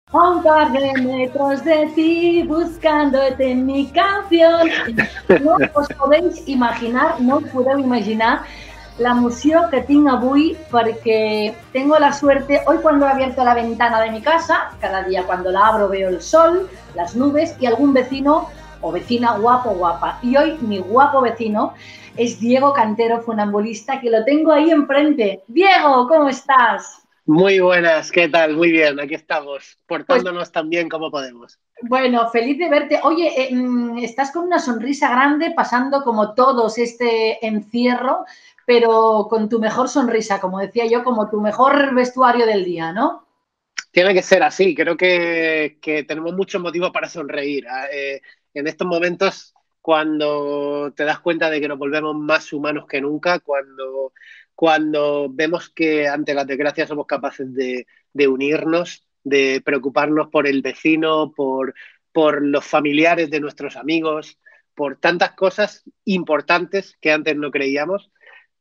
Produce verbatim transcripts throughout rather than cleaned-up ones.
A un par de metros de ti, buscándote en mi canción. No os podéis imaginar, no us podeu imaginar l'emoció que tinc avui perquè tengo la suerte, hoy cuando he abierto la ventana de mi casa, cada día cuando la abro veo el sol, las nubes y algún vecino o vecina guapo guapa. Y hoy mi guapo vecino es Diego Cantero, funambulista, que lo tengo ahí enfrente. Diego, ¿cómo estás? Muy buenas, ¿qué tal? Muy bien, aquí estamos, Pues portándonos tan bien como podemos. bueno, feliz de verte. Oye, eh, estás con una sonrisa grande, pasando como todos este encierro, pero con tu mejor sonrisa, como decía yo, como tu mejor vestuario del día, ¿no? Tiene que ser así, creo que, que tenemos muchos motivos para sonreír. Eh, en estos momentos, cuando te das cuenta de que nos volvemos más humanos que nunca, cuando, cuando vemos que ante las desgracias somos capaces de, de unirnos, de preocuparnos por el vecino, por, por los familiares de nuestros amigos, por tantas cosas importantes que antes no creíamos,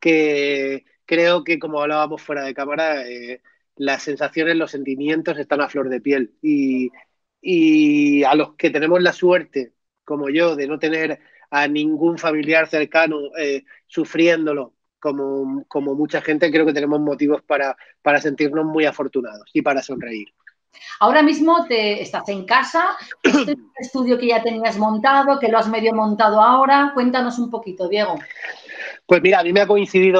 que creo que, como hablábamos fuera de cámara, eh, las sensaciones, los sentimientos están a flor de piel. Y, y a los que tenemos la suerte, como yo, de no tener a ningún familiar cercano eh, sufriéndolo, como, como mucha gente, creo que tenemos motivos para, para sentirnos muy afortunados y para sonreír. Ahora mismo te, estás en casa, este es un estudio que ya tenías montado, que lo has medio montado ahora. Cuéntanos un poquito, Diego. Pues mira, a mí me ha coincidido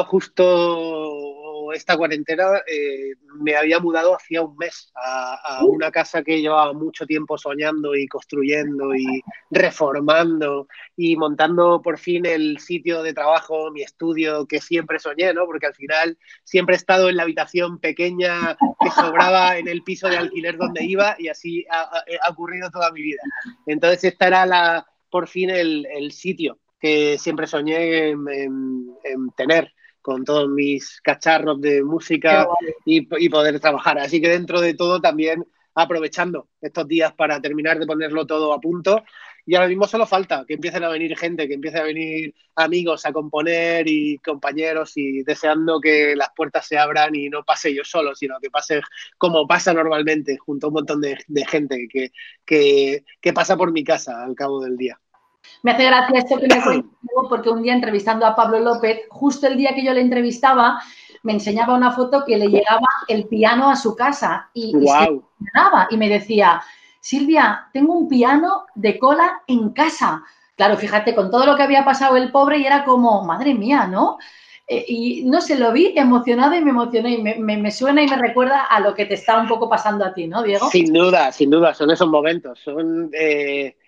justo esta cuarentena. Eh, me había mudado hacía un mes a, a, una casa que llevaba mucho tiempo soñando y construyendo y reformando y montando por fin el sitio de trabajo, mi estudio que siempre soñé, ¿no? Porque al final siempre he estado en la habitación pequeña que sobraba en el piso de alquiler donde iba, y así ha, ha, ha ocurrido toda mi vida. Entonces esta era la, por fin el, el sitio que siempre soñé en, en, en tener, con todos mis cacharros de música y, y poder trabajar. Así que dentro de todo también aprovechando estos días para terminar de ponerlo todo a punto. Y ahora mismo solo falta que empiecen a venir gente, que empiecen a venir amigos a componer y compañeros, y deseando que las puertas se abran y no pase yo solo, sino que pase como pasa normalmente, junto a un montón de, de gente que, que, que pasa por mi casa al cabo del día. Me hace gracia esto que me cuentas, porque un día entrevistando a Pablo López, justo el día que yo le entrevistaba, me enseñaba una foto que le llegaba el piano a su casa y, y se emocionaba y me decía, Silvia, tengo un piano de cola en casa. Claro, fíjate, con todo lo que había pasado el pobre, y era como, madre mía, ¿no? Eh, y no sé, lo vi emocionado y me emocioné y me, me, me suena y me recuerda a lo que te está un poco pasando a ti, ¿no, Diego? Sin duda, sin duda, son esos momentos, son... Eh...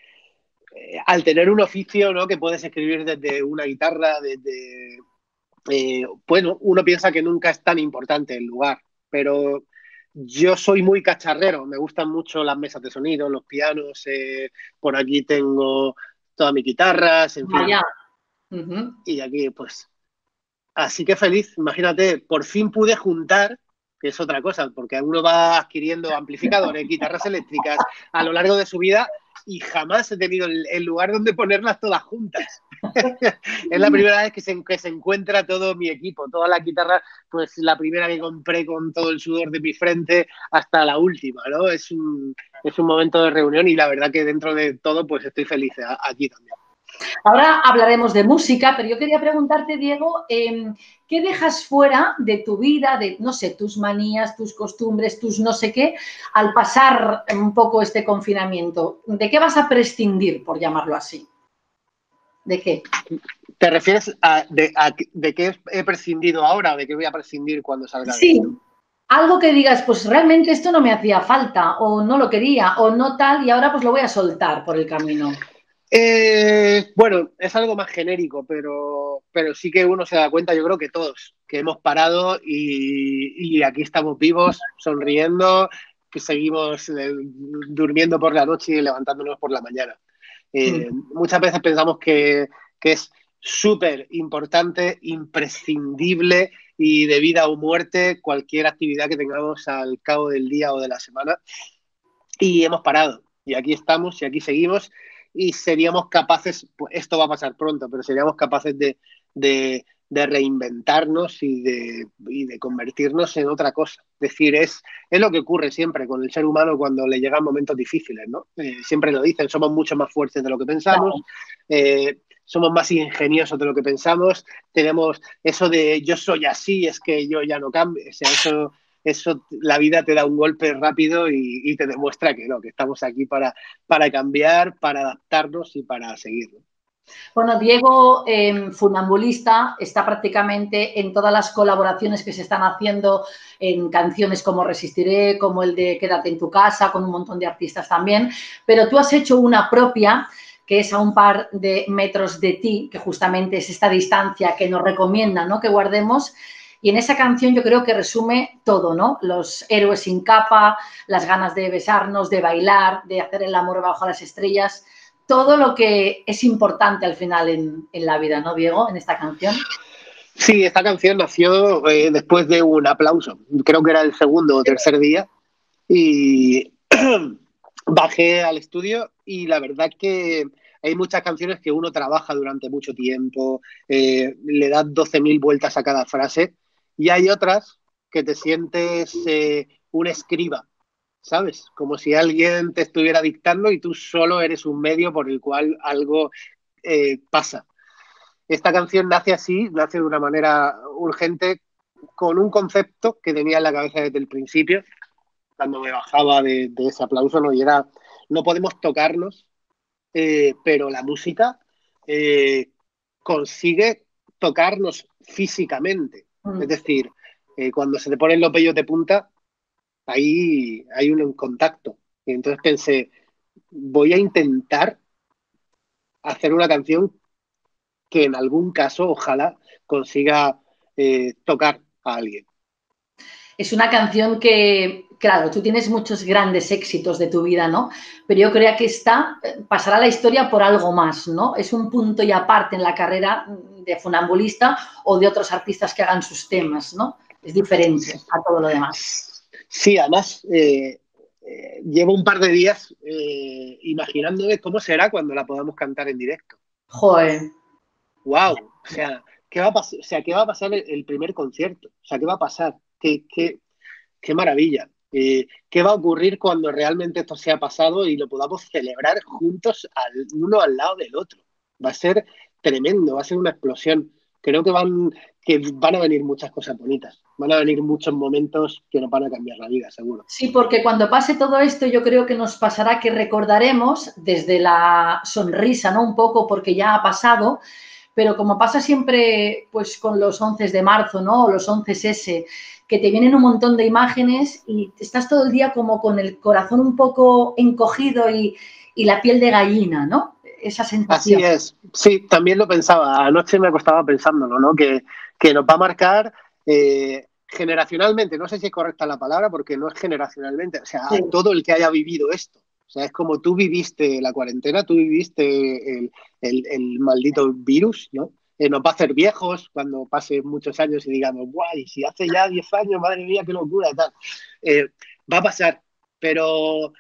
al tener un oficio, ¿no?, que puedes escribir desde una guitarra, desde... Eh, bueno, uno piensa que nunca es tan importante el lugar, pero yo soy muy cacharrero, me gustan mucho las mesas de sonido, los pianos, eh, por aquí tengo todas mis guitarras, en fin. Vaya. Uh-huh. Y aquí, pues, así que feliz, imagínate, por fin pude juntar, que es otra cosa, porque uno va adquiriendo amplificadores, guitarras eléctricas a lo largo de su vida, y jamás he tenido el, el lugar donde ponerlas todas juntas. Es la primera vez que se, que se encuentra todo mi equipo, todas las guitarras, pues la primera que compré con todo el sudor de mi frente hasta la última, ¿no? Es un, es un momento de reunión, y la verdad que dentro de todo, pues estoy feliz aquí también. Ahora hablaremos de música, pero yo quería preguntarte, Diego, eh, ¿qué dejas fuera de tu vida, de, no sé, tus manías, tus costumbres, tus no sé qué, al pasar un poco este confinamiento? ¿De qué vas a prescindir, por llamarlo así? ¿De qué? ¿Te refieres a de, a de qué he prescindido ahora o de qué voy a prescindir cuando salga de sí. esto? Algo que digas, pues realmente esto no me hacía falta, o no lo quería, o no tal, y ahora pues lo voy a soltar por el camino. Eh, bueno, es algo más genérico, pero, pero sí que uno se da cuenta, yo creo que todos, que hemos parado y, y aquí estamos vivos, sonriendo, que seguimos eh, durmiendo por la noche y levantándonos por la mañana. Eh, mm. Muchas veces pensamos que, que es súper importante, imprescindible y de vida o muerte cualquier actividad que tengamos al cabo del día o de la semana. Y hemos parado, y aquí estamos y aquí seguimos, y seríamos capaces, pues esto va a pasar pronto, pero seríamos capaces de, de, de reinventarnos y de, y de convertirnos en otra cosa. Es decir, es, es lo que ocurre siempre con el ser humano cuando le llegan momentos difíciles, ¿no? Eh, siempre lo dicen, somos mucho más fuertes de lo que pensamos, eh, somos más ingeniosos de lo que pensamos, tenemos eso de yo soy así, es que yo ya no cambio, o sea, eso... Eso, la vida te da un golpe rápido y, y te demuestra que no, que estamos aquí para, para cambiar, para adaptarnos y para seguir, ¿no? Bueno, Diego, eh, Funambulista, está prácticamente en todas las colaboraciones que se están haciendo en canciones como Resistiré, como el de Quédate en tu casa, con un montón de artistas también, pero tú has hecho una propia que es a un par de metros de ti, que justamente es esta distancia que nos recomiendan, ¿no?, que guardemos. Y en esa canción yo creo que resume todo, ¿no? Los héroes sin capa, las ganas de besarnos, de bailar, de hacer el amor bajo las estrellas, todo lo que es importante al final en, en la vida, ¿no, Diego? En esta canción. Sí, esta canción nació eh, después de un aplauso. Creo que era el segundo o tercer día. Y bajé al estudio y la verdad que hay muchas canciones que uno trabaja durante mucho tiempo, eh, le das doce mil vueltas a cada frase, y hay otras que te sientes eh, un escriba, ¿sabes? Como si alguien te estuviera dictando y tú solo eres un medio por el cual algo eh, pasa. Esta canción nace así, nace de una manera urgente, con un concepto que tenía en la cabeza desde el principio, cuando me bajaba de, de ese aplauso, ¿no? Y era, no podemos tocarnos, eh, pero la música eh, consigue tocarnos físicamente. Mm. Es decir, eh, cuando se te ponen los vellos de punta, ahí hay un contacto. Y entonces pensé, voy a intentar hacer una canción que en algún caso, ojalá, consiga eh, tocar a alguien. Es una canción que, claro, tú tienes muchos grandes éxitos de tu vida, ¿no? Pero yo creo que esta pasará a la historia por algo más, ¿no? Es un punto y aparte en la carrera de Funambulista o de otros artistas que hagan sus temas, ¿no? Es diferente a todo lo demás. Sí, además, eh, eh, llevo un par de días eh, imaginándome cómo será cuando la podamos cantar en directo. Joder. ¡Wow! O sea, ¿qué va a pasar? O sea, ¿qué va a pasar el, el primer concierto? O sea, ¿qué va a pasar? ¿Qué, qué, qué maravilla! Eh, ¿Qué va a ocurrir cuando realmente esto sea pasado y lo podamos celebrar juntos, al, uno al lado del otro? Va a ser tremendo, va a ser una explosión. Creo que van, que van a venir muchas cosas bonitas. Van a venir muchos momentos que nos van a cambiar la vida, seguro. Sí, porque cuando pase todo esto yo creo que nos pasará que recordaremos desde la sonrisa, ¿no? Un poco porque ya ha pasado, pero como pasa siempre pues con los once de marzo, ¿no? O los once ese, que te vienen un montón de imágenes y estás todo el día como con el corazón un poco encogido y, y la piel de gallina, ¿no? Esa sensación. Así es, sí, también lo pensaba. Anoche me acostaba pensándolo, ¿no? Que, que nos va a marcar eh, generacionalmente, no sé si es correcta la palabra, porque no es generacionalmente, o sea, Sí. a todo el que haya vivido esto. O sea, es como tú viviste la cuarentena, tú viviste el, el, el maldito virus, ¿no? Eh, nos va a hacer viejos cuando pase muchos años y digamos, guay, si hace ya diez años, madre mía, qué locura, tal. Eh, va a pasar, pero,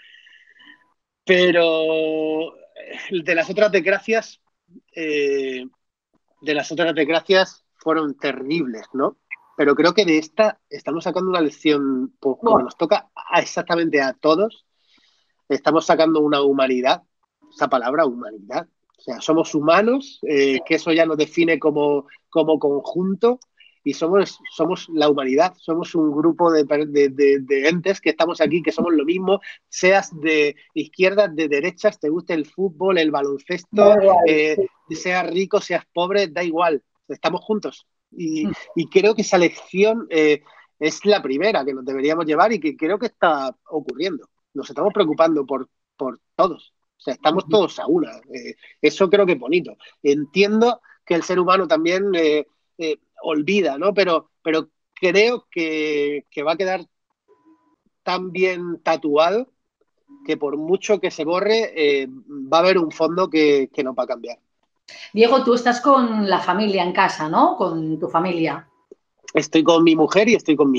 pero de las otras desgracias, eh, de las otras desgracias fueron terribles, ¿no? Pero creo que de esta estamos sacando una lección, pues como nos toca a exactamente a todos, estamos sacando una humanidad, esa palabra humanidad. O sea, somos humanos, eh, que eso ya nos define como, como conjunto, y somos, somos la humanidad, somos un grupo de, de, de, de entes que estamos aquí, que somos lo mismo, seas de izquierdas, de derechas, te guste el fútbol, el baloncesto, eh, seas rico, seas pobre, da igual, estamos juntos. Y, y creo que esa lección eh, es la primera que nos deberíamos llevar y que creo que está ocurriendo. Nos estamos preocupando por, por todos. O sea, estamos todos a una. Eh, eso creo que es bonito. Entiendo que el ser humano también eh, eh, olvida, ¿no? Pero, pero creo que, que va a quedar tan bien tatuado que por mucho que se borre, eh, va a haber un fondo que, que nos va a cambiar. Diego, tú estás con la familia en casa, ¿no? Con tu familia. Estoy con mi mujer y estoy con mi hija.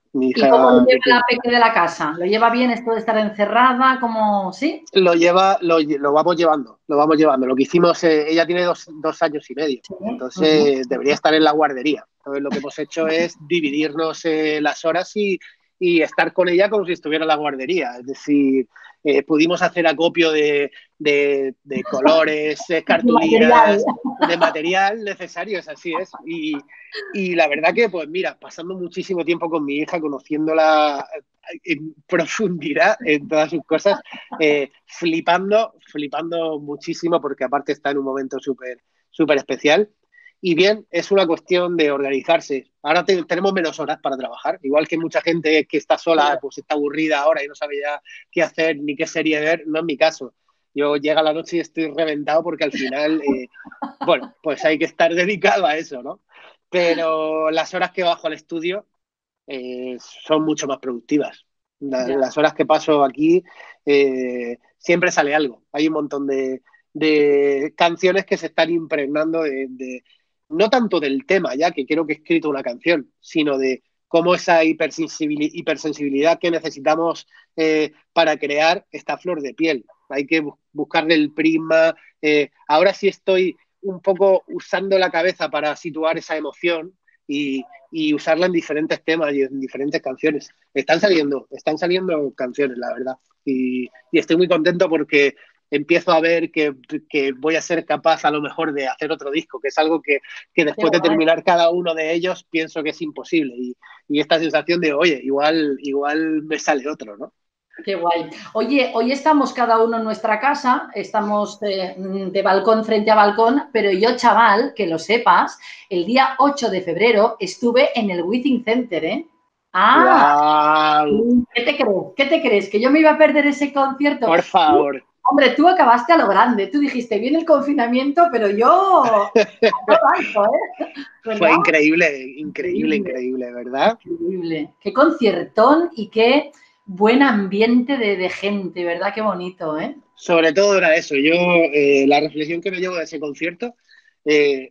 Mi ¿Y cómo lo hija lleva pequeña. la peque de la casa? ¿Lo lleva bien esto de estar encerrada? ¿Cómo? ¿Sí? Lo lleva, lo, lo vamos llevando, lo vamos llevando. Lo que hicimos, eh, ella tiene dos, dos años y medio, Sí. Uh-huh. entonces debería estar en la guardería. Entonces lo que hemos hecho es dividirnos eh, las horas y, y estar con ella como si estuviera en la guardería. Es decir, eh, pudimos hacer acopio de, de, de colores, eh, De material. cartulinas, de material necesarios, así es. Y, y la verdad que, pues mira, pasando muchísimo tiempo con mi hija, conociéndola en profundidad en todas sus cosas, eh, flipando, flipando muchísimo porque aparte está en un momento súper súper especial. Y bien, es una cuestión de organizarse. Ahora te, tenemos menos horas para trabajar, igual que mucha gente que está sola, pues está aburrida ahora y no sabe ya qué hacer ni qué serie ver, no es mi caso. Yo llega la noche y estoy reventado porque al final, eh, bueno, pues hay que estar dedicado a eso, ¿no? Pero las horas que bajo al estudio eh, son mucho más productivas. La, Ya. las horas que paso aquí eh, siempre sale algo. Hay un montón de, de canciones que se están impregnando de, de, no tanto del tema ya, que creo que he escrito una canción, sino de cómo esa hipersensibilidad, hipersensibilidad que necesitamos eh, para crear esta flor de piel. Hay que bu buscarle el prisma. Eh, ahora sí estoy un poco usando la cabeza para situar esa emoción y, y usarla en diferentes temas y en diferentes canciones. Están saliendo, están saliendo canciones, la verdad. Y, y estoy muy contento porque empiezo a ver que, que, voy a ser capaz a lo mejor de hacer otro disco, que es algo que, que después de terminar cada uno de ellos pienso que es imposible. Y, y esta sensación de, oye, igual, igual me sale otro, ¿no? Qué guay. Oye, hoy estamos cada uno en nuestra casa, estamos de, de balcón frente a balcón, pero yo, chaval, que lo sepas, el día ocho de febrero estuve en el Withing Center, ¿eh? Ah, ¡Wow! ¿qué te crees? ¿Qué te crees? ¿Que yo me iba a perder ese concierto? Por favor. Hombre, tú acabaste a lo grande, tú dijiste, viene el confinamiento, pero yo... Alto, ¿eh? Fue ¿Verdad? increíble, increíble, Increíble, increíble, ¿verdad? increíble. Qué conciertón y qué buen ambiente de, de gente, ¿verdad? Qué bonito, ¿eh? Sobre todo era eso. Yo, eh, la reflexión que me llevo de ese concierto eh,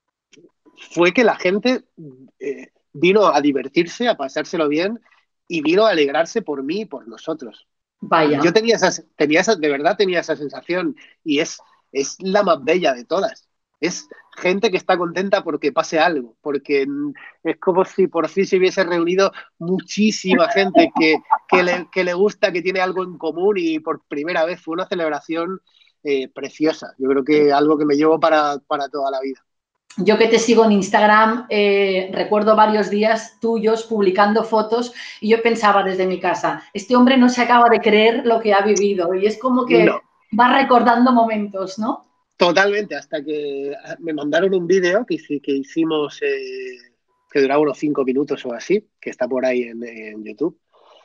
fue que la gente eh, vino a divertirse, a pasárselo bien y vino a alegrarse por mí y por nosotros. Vaya. Yo tenía esa, tenía esa, de verdad tenía esa sensación y es, es la más bella de todas. Es gente que está contenta porque pase algo, porque es como si por fin se hubiese reunido muchísima gente que, que, le, que le gusta, que tiene algo en común y por primera vez fue una celebración eh, preciosa. Yo creo que algo que me llevo para, para toda la vida. Yo que te sigo en Instagram, eh, recuerdo varios días tuyos publicando fotos y yo pensaba desde mi casa, este hombre no se acaba de creer lo que ha vivido y es como que No, va recordando momentos, ¿no? totalmente, hasta que me mandaron un vídeo que, que hicimos, eh, que duraba unos cinco minutos o así, que está por ahí en, en YouTube.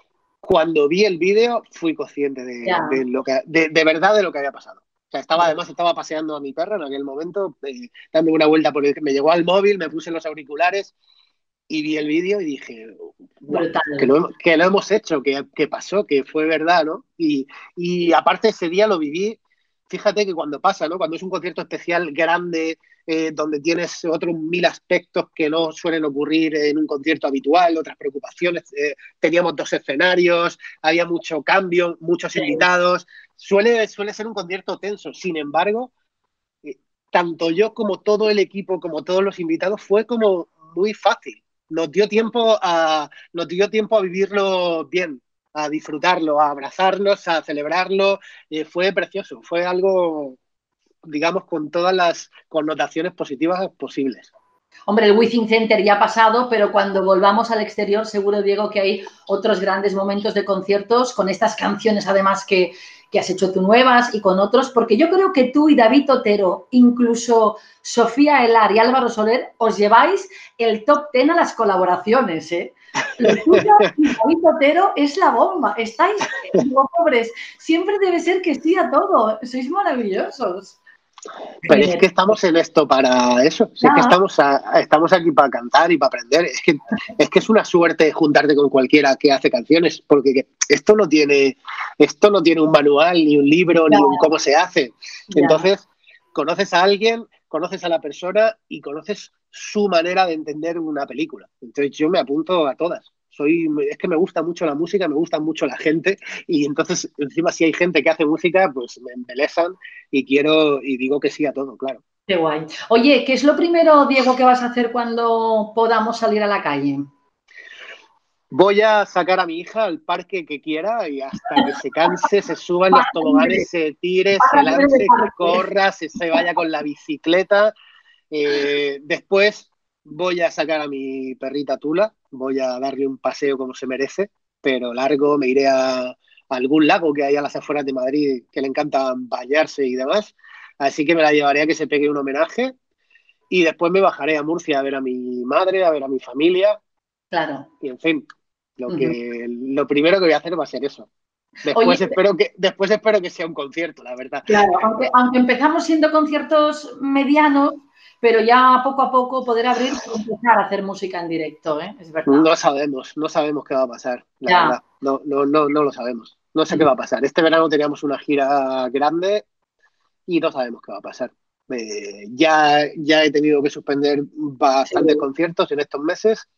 Cuando vi el vídeo fui consciente de, Ya, de, lo que, de, de verdad de lo que había pasado. O sea, estaba, ya. además estaba paseando a mi perra en aquel momento, eh, dando una vuelta por el, me llegó al móvil, me puse los auriculares y vi el vídeo y dije, wow, que Brutal. lo, que lo hemos hecho, que, que pasó, que fue verdad, ¿no? Y, y aparte ese día lo viví, fíjate que cuando pasa, ¿no? Cuando es un concierto especial grande, eh, donde tienes otros mil aspectos que no suelen ocurrir en un concierto habitual, otras preocupaciones, eh, teníamos dos escenarios, había mucho cambio, muchos Sí. invitados, suele, suele ser un concierto tenso, sin embargo, eh, tanto yo como todo el equipo, como todos los invitados, fue como muy fácil. Nos dio tiempo a, nos dio tiempo a vivirlo bien, a disfrutarlo, a abrazarnos, a celebrarlo. Eh, fue precioso, fue algo, digamos, con todas las connotaciones positivas posibles. Hombre, el Withing Center ya ha pasado, pero cuando volvamos al exterior seguro, Diego, que hay otros grandes momentos de conciertos con estas canciones además que, que has hecho tú nuevas y con otros, porque yo creo que tú y David Otero, incluso Sofía Elar y Álvaro Soler, os lleváis el top ten a las colaboraciones, ¿eh? Lo tuyo y David Otero es la bomba. Estáis, digo, pobres, siempre debe ser que sí a todo. Sois maravillosos. Pero es que estamos en esto para eso, si es que estamos, a, estamos aquí para cantar y para aprender, es que, es que es una suerte juntarte con cualquiera que hace canciones, porque esto no tiene, esto no tiene un manual, ni un libro, ni un cómo se hace. Entonces, conoces a alguien, conoces a la persona y conoces su manera de entender una película. Entonces yo me apunto a todas. Soy, es que me gusta mucho la música, me gusta mucho la gente y entonces encima si hay gente que hace música, pues me embelesan y quiero y digo que sí a todo, claro. Qué guay. Oye, ¿qué es lo primero, Diego, que vas a hacer cuando podamos salir a la calle? Voy a sacar a mi hija al parque que quiera y hasta que se canse, se suba en los Barra libre, toboganes, se tire, se barra libre de lance, parque. corra, se, se vaya con la bicicleta. Eh, después voy a sacar a mi perrita Tula, voy a darle un paseo como se merece, pero largo, me iré a, a algún lago que hay a las afueras de Madrid que le encanta bañarse y demás. Así que me la llevaré a que se pegue un homenaje y después me bajaré a Murcia a ver a mi madre, a ver a mi familia Claro. y en fin, lo Ujú. que lo primero que voy a hacer va a ser eso. Oye, Después espero que, después espero que sea un concierto, la verdad. claro, aunque, aunque empezamos siendo conciertos medianos, pero ya poco a poco poder abrir y empezar a hacer música en directo, ¿eh? Es verdad. No sabemos, no sabemos qué va a pasar, la Ya. verdad. No, no, no, no lo sabemos. No sé qué va a pasar. Este verano teníamos una gira grande y no sabemos qué va a pasar. Eh, ya, ya he tenido que suspender Sí. bastantes conciertos en estos meses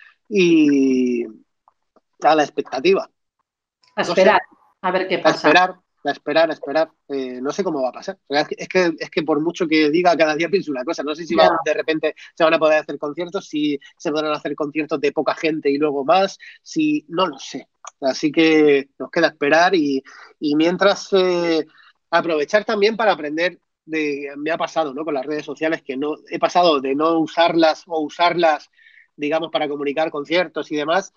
y a la expectativa. A No sé, esperar, a ver qué a pasa. esperar, a esperar, a esperar. Eh, no sé cómo va a pasar. Es que, es que, es que por mucho que diga, cada día pienso una cosa. No sé si va, Ya. de repente se van a poder hacer conciertos, si se podrán hacer conciertos de poca gente y luego más, si no lo sé. Así que nos queda esperar y, y mientras eh, aprovechar también para aprender. De, me ha pasado, ¿no? Con las redes sociales que no he pasado de no usarlas o usarlas, digamos, para comunicar conciertos y demás,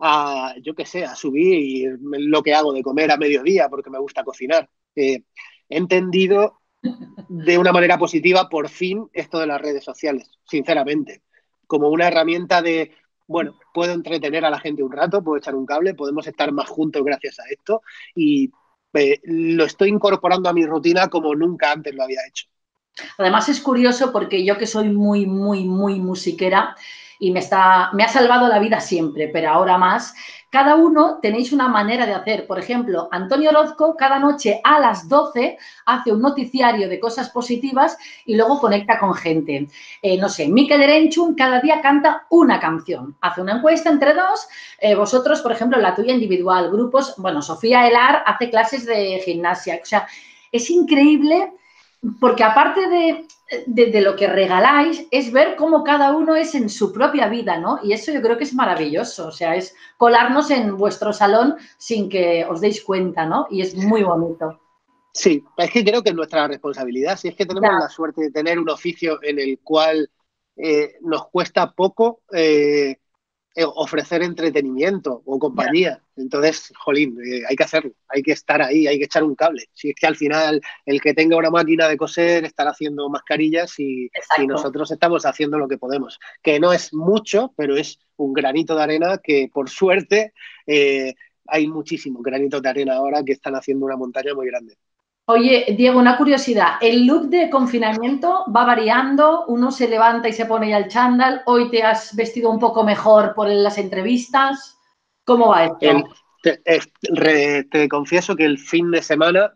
a, yo qué sé, a subir lo que hago de comer a mediodía porque me gusta cocinar. Eh, he entendido de una manera positiva por fin esto de las redes sociales, sinceramente, como una herramienta de, bueno, puedo entretener a la gente un rato, puedo echar un cable, podemos estar más juntos gracias a esto y eh, lo estoy incorporando a mi rutina como nunca antes lo había hecho. Además es curioso porque yo que soy muy, muy, muy musiquera y me, está, me ha salvado la vida siempre, pero ahora más, cada uno tenéis una manera de hacer. Por ejemplo, Antonio Orozco cada noche a las doce hace un noticiario de cosas positivas y luego conecta con gente. Eh, no sé, Mikel Erenchun cada día canta una canción, hace una encuesta entre dos, eh, vosotros, por ejemplo, la tuya individual, grupos, bueno, Sofía Elar hace clases de gimnasia, o sea, es increíble. Porque aparte de, de, de, lo que regaláis, es ver cómo cada uno es en su propia vida, ¿no? Y eso yo creo que es maravilloso, o sea, es colarnos en vuestro salón sin que os deis cuenta, ¿no? Y es muy bonito. Sí, es que creo que es nuestra responsabilidad. Si es que Ya. tenemos la suerte de tener un oficio en el cual eh, nos cuesta poco eh, eh, ofrecer entretenimiento o Ya. compañía. Entonces, jolín, eh, hay que hacerlo, hay que estar ahí, hay que echar un cable. Si es que al final el que tenga una máquina de coser estará haciendo mascarillas y, y Exacto. nosotros estamos haciendo lo que podemos. Que no es mucho, pero es un granito de arena que por suerte eh, hay muchísimos granitos de arena ahora que están haciendo una montaña muy grande. Oye, Diego, una curiosidad. El look de confinamiento va variando. Uno se levanta y se pone ya el chándal. Hoy te has vestido un poco mejor por las entrevistas. ¿Cómo va El, esto? te, es- re- te confieso que el fin de semana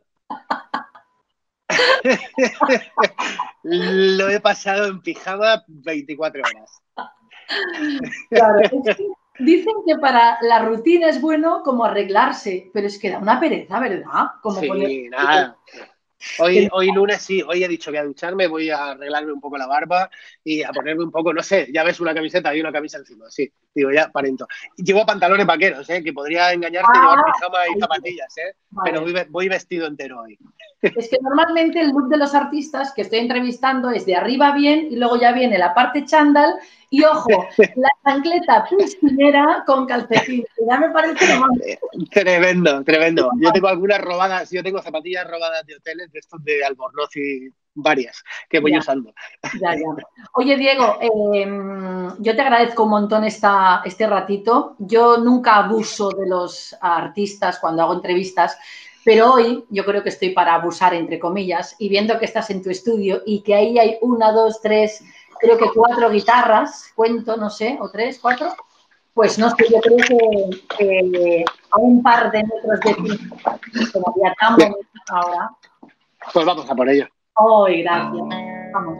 lo he pasado en pijama veinticuatro horas. Claro, es que dicen que para la rutina es bueno como arreglarse, pero es que da una pereza, ¿verdad? Como poner... Sí, nada. Hoy, hoy lunes sí, hoy he dicho que voy a ducharme, voy a arreglarme un poco la barba y a ponerme un poco, no sé, ya ves una camiseta y una camisa encima, sí, digo ya, parento. Llevo pantalones vaqueros, ¿eh? Que podría engañarte llevar Ah, pijama y zapatillas, ¿eh? Pero vale. voy, voy vestido entero hoy. Es que normalmente el look de los artistas que estoy entrevistando es de arriba bien y luego ya viene la parte chándal y, ojo, la chancleta piscinera con calcetín. Ya me parece lo más... Tremendo, tremendo. Yo tengo algunas robadas, yo tengo zapatillas robadas de hoteles, de estos de Albornoz y varias que voy Ya, usando. ya, ya. Oye, Diego, eh, yo te agradezco un montón esta, este ratito. Yo nunca abuso de los artistas cuando hago entrevistas, pero hoy yo creo que estoy para abusar, entre comillas, y viendo que estás en tu estudio y que ahí hay una, dos, tres, creo que cuatro guitarras, cuento, no sé, o tres, cuatro, pues no sé, yo creo que eh, a un par de metros de ti, como ya tan Bien, bonito ahora. pues vamos a por ello. ¡Ay, gracias! Vamos.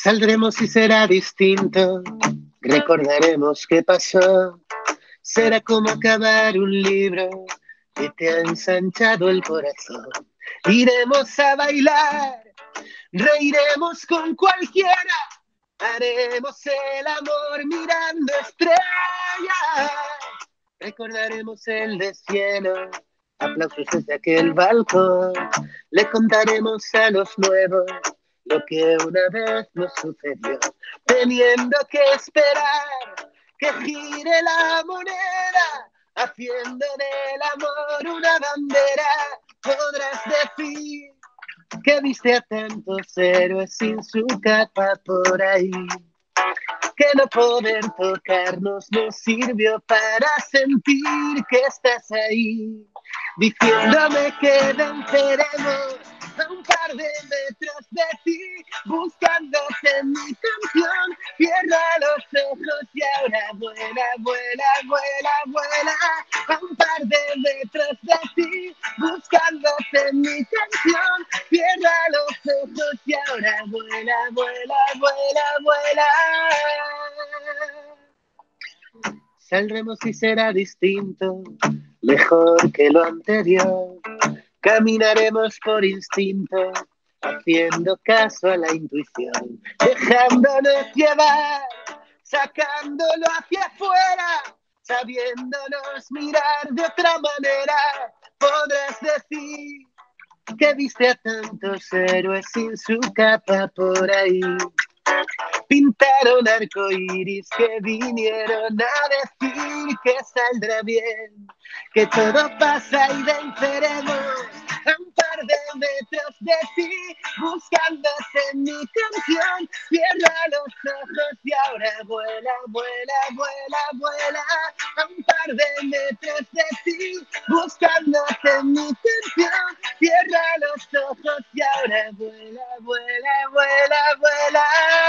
Saldremos y será distinto, recordaremos qué pasó. Será como acabar un libro que te ha ensanchado el corazón. Iremos a bailar, reiremos con cualquiera, haremos el amor mirando estrellas. Recordaremos el deshielo, aplausos desde aquel balcón. Le contaremos a los nuevos lo que una vez nos sucedió, teniendo que esperar que gire la moneda, haciendo del amor una bandera. Podrás decir que viste a tantos héroes sin su capa por ahí, que no poder tocarnos nos sirvió para sentir que estás ahí, diciéndome que venceremos a un par de metros de ti, buscándote en mi canción. Cierra los ojos y ahora vuela, vuela, vuela, vuela, a un par de metros de ti, buscándote en mi canción. Cierra los ojos y ahora vuela, vuela, vuela, vuela. Saldremos y será distinto, mejor que lo anterior. Caminaremos por instinto, haciendo caso a la intuición, dejándonos llevar, sacándolo hacia afuera, sabiéndonos mirar de otra manera. Podrás decir que viste a tantos héroes sin su capa por ahí, pintaron arcoíris que vinieron a decir que saldrá bien, que todo pasa y venceremos a un par de metros de ti, buscándote en mi canción. Cierra los ojos y ahora vuela, vuela, vuela, vuela, a un par de metros de ti, buscándote en mi canción. Cierra los ojos y ahora vuela, vuela, vuela, vuela.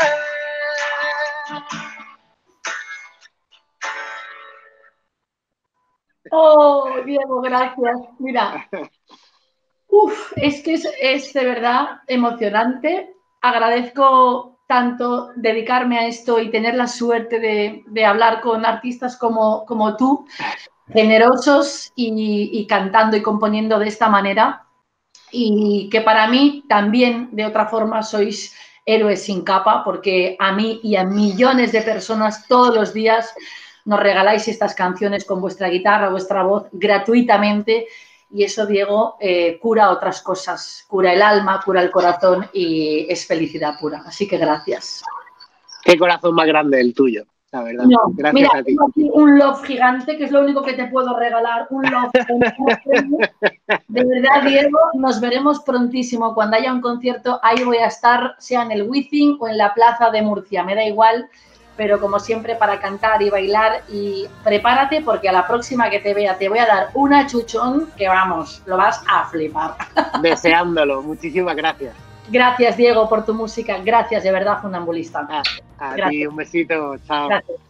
Oh, Diego, gracias. Mira, uf, es que es, es de verdad emocionante. Agradezco tanto dedicarme a esto y tener la suerte de, de hablar con artistas como, como tú, generosos y, y cantando y componiendo de esta manera. Y que para mí también, de otra forma, sois héroes sin capa, porque a mí y a millones de personas todos los días nos regaláis estas canciones con vuestra guitarra, vuestra voz, gratuitamente, y eso, Diego, eh, cura otras cosas, cura el alma, cura el corazón y es felicidad pura. Así que gracias. Qué corazón más grande el tuyo, la verdad. No, gracias mira, a ti. tengo aquí un love gigante, que es lo único que te puedo regalar, un love. De verdad, Diego, nos veremos prontísimo. Cuando haya un concierto, ahí voy a estar, sea en el Wizzing o en la Plaza de Murcia, me da igual, pero como siempre para cantar y bailar. Y prepárate porque a la próxima que te vea te voy a dar una chuchón que, vamos, lo vas a flipar. Deseándolo, muchísimas gracias. Gracias, Diego, por tu música. Gracias, de verdad, funambulista. A, a ti, un besito, chao. Gracias.